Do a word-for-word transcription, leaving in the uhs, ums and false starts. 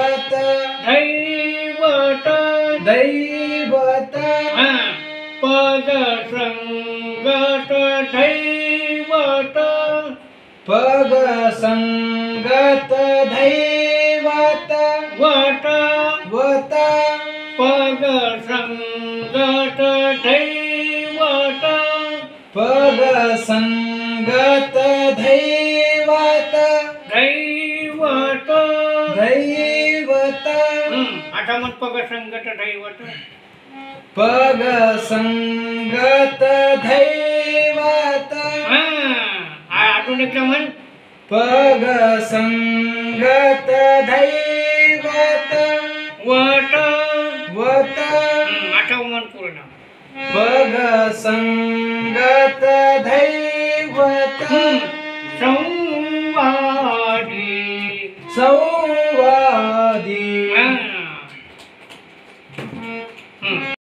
दैवत दैवत दैवत हा पद संगत दैवत पग संगत दैवत वट वत पद संगत दैवत पग संगत दैवत दैवत दैवत आठामत पग संगत दैवत पग संगत दैवत हा अजून एकदा म्हण पग संगत दैवत वट वत आठव म्हण पूर्ण पग संगत दैवत संवादी संवादी हा